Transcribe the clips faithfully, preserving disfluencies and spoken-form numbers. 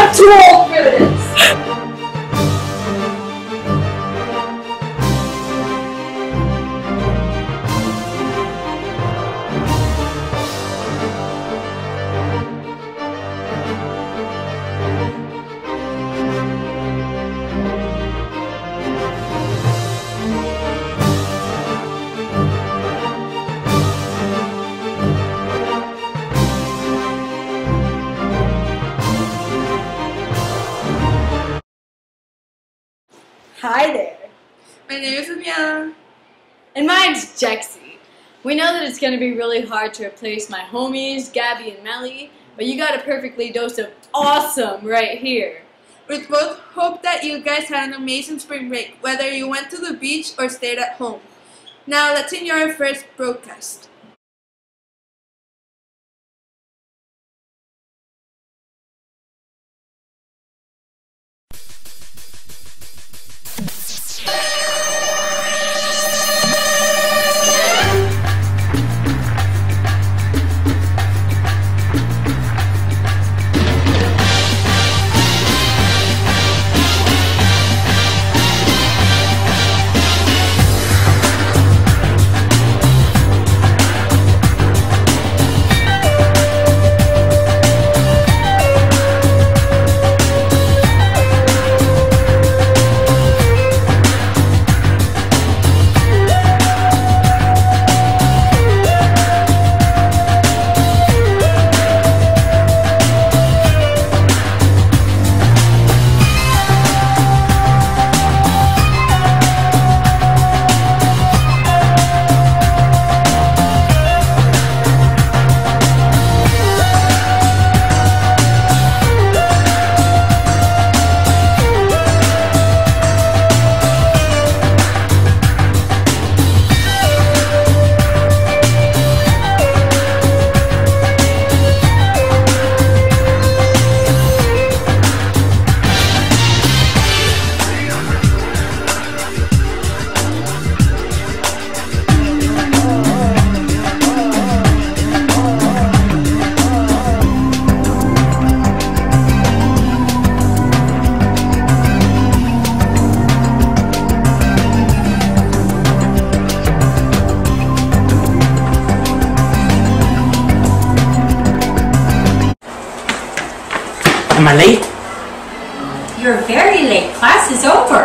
I'm too old for this. Hi there. My name is Amia. And mine's Jexy. We know that it's going to be really hard to replace my homies, Gabby and Melly, but you got a perfectly dose of awesome right here. We both hope that you guys had an amazing spring break, whether you went to the beach or stayed at home. Now let's enjoy our first broadcast. Am I late? You're very late. Class is over.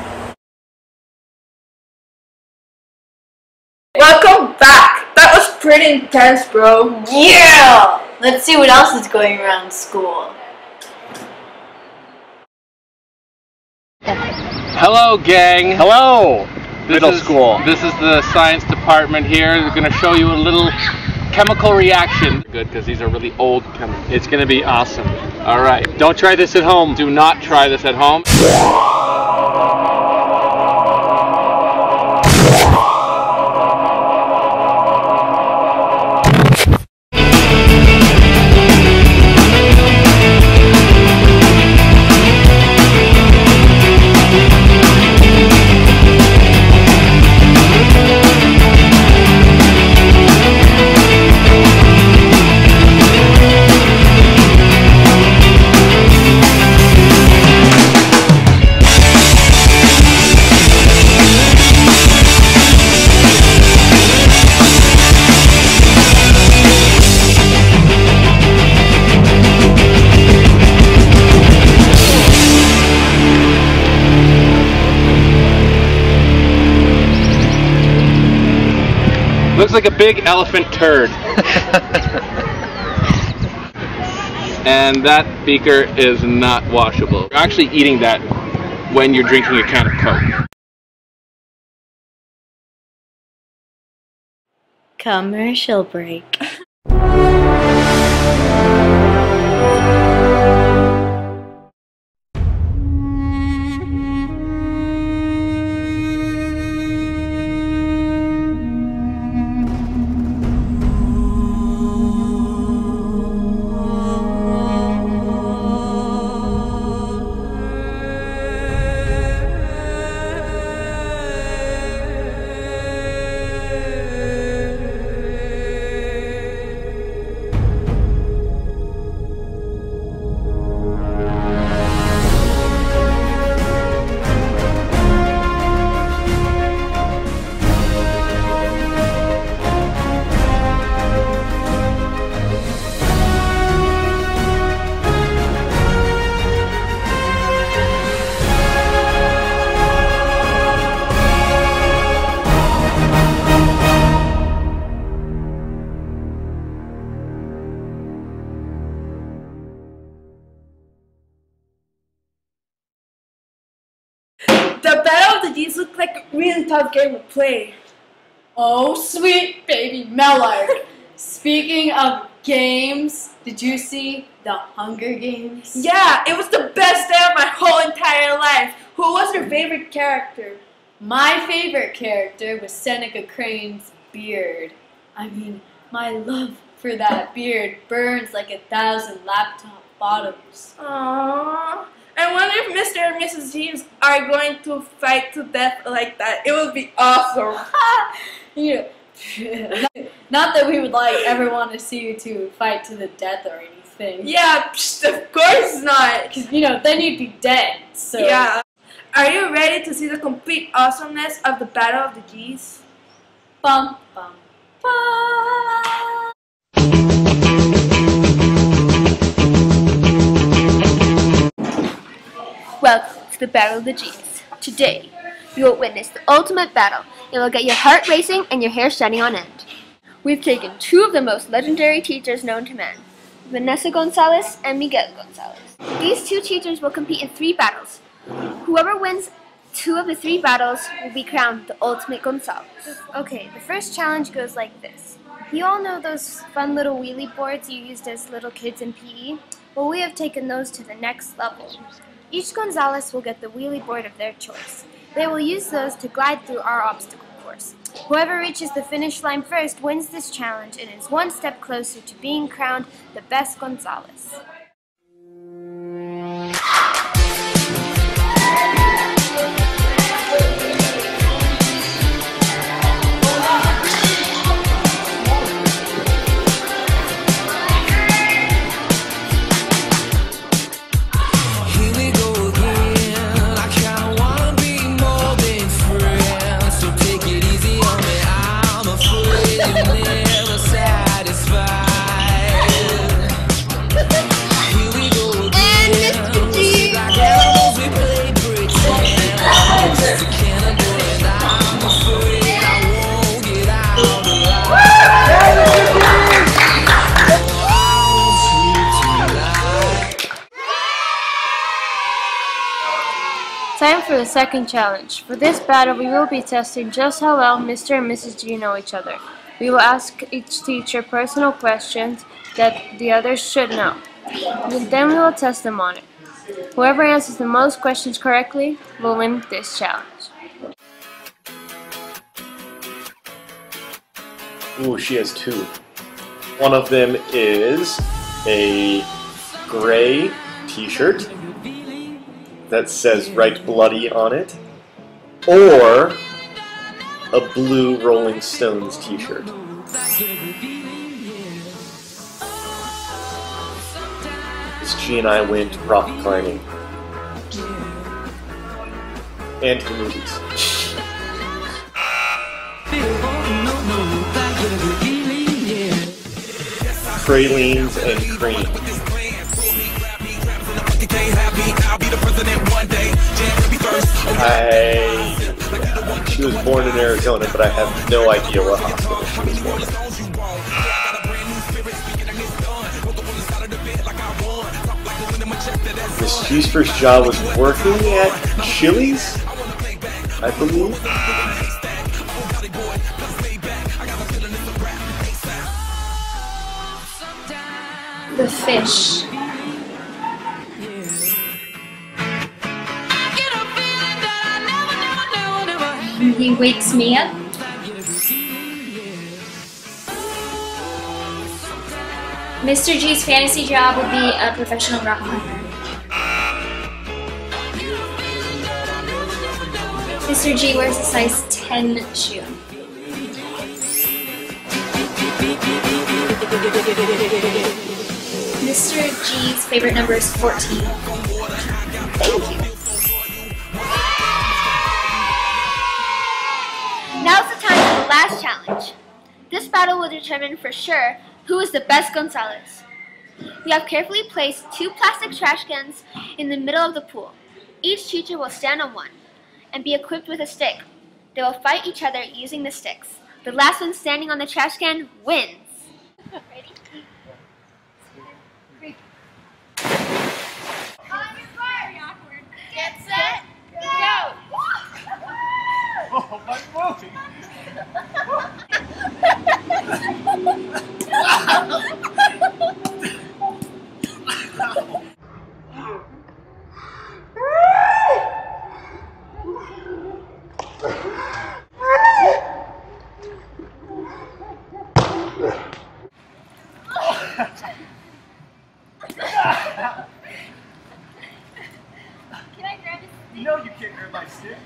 Welcome back. That was pretty intense, bro. Yeah! Let's see what else is going around school. Hello, gang. Hello, This middle is, school. This is the science department here. They're going to show you a little chemical reaction. Good, because these are really old chemicals. It's gonna be awesome. All right. Don't try this at home. Do not try this at home. Looks like a big elephant turd. And that beaker is not washable. You're actually eating that when you're drinking a can of Coke. Commercial break. tough game to play. Oh, sweet baby Mellark. Speaking of games, did you see the Hunger Games? Yeah, it was the best day of my whole entire life. Who was your favorite character? My favorite character was Seneca Crane's beard. I mean, my love for that beard burns like a thousand laptop bottoms. Aww. I wonder if Mister and Missus Jeeves are going to fight to death like that. It would be awesome. You know, not that we would like ever want to see you two fight to the death or anything. Yeah, psh, of course not. Because, you know, then you'd be dead. So. Yeah. Are you ready to see the complete awesomeness of the Battle of the G's? Bum, bum, bum. Welcome to the Battle of the G's. Today, you will witness the ultimate battle. It will get your heart racing and your hair standing on end. We've taken two of the most legendary teachers known to man, Vanessa Gonzalez and Miguel Gonzalez. These two teachers will compete in three battles. Whoever wins two of the three battles will be crowned the ultimate Gonzalez. Okay, the first challenge goes like this. You all know those fun little wheelie boards you used as little kids in P E? Well, we have taken those to the next level. Each Gonzalez will get the wheelie board of their choice. They will use those to glide through our obstacle course. Whoever reaches the finish line first wins this challenge and is one step closer to being crowned the best Gonzalez. Time for the second challenge. For this battle, we will be testing just how well Mister and Missus G know each other. We will ask each teacher personal questions that the others should know. And then we will test them on it. Whoever answers the most questions correctly will win this challenge. Ooh, she has two. One of them is a gray t-shirt that says Right Bloody on it, or a blue Rolling Stones t-shirt. She and I went rock climbing and to the movies. Pralines and cream. I, she was born in Arizona, but I have no idea what hospital she was born in. Miss G's first job was working at Chili's, I believe. The fish. He wakes me up. Mister G's fantasy job would be a professional rock climber. Mister G wears a size ten shoe. Mister G's favorite number is fourteen. Thank you. Now's the time for the last challenge. This battle will determine for sure who is the best Gonzalez. You have carefully placed two plastic trash cans in the middle of the pool. Each teacher will stand on one and be equipped with a stick. They will fight each other using the sticks. The last one standing on the trash can wins. Ready? Three. Get set, go! Oh my No, you can't grab my stick.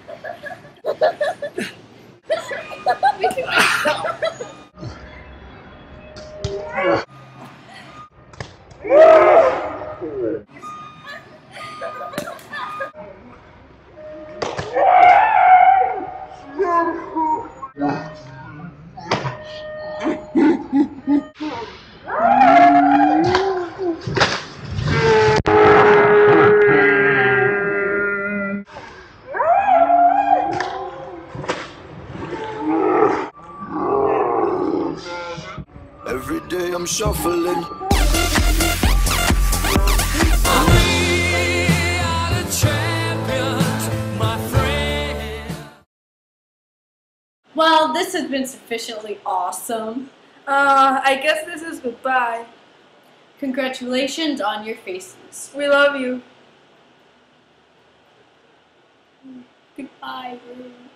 Every day I'm shuffling. Well, this has been sufficiently awesome. Uh, I guess this is goodbye. Congratulations on your faces. We love you. Goodbye.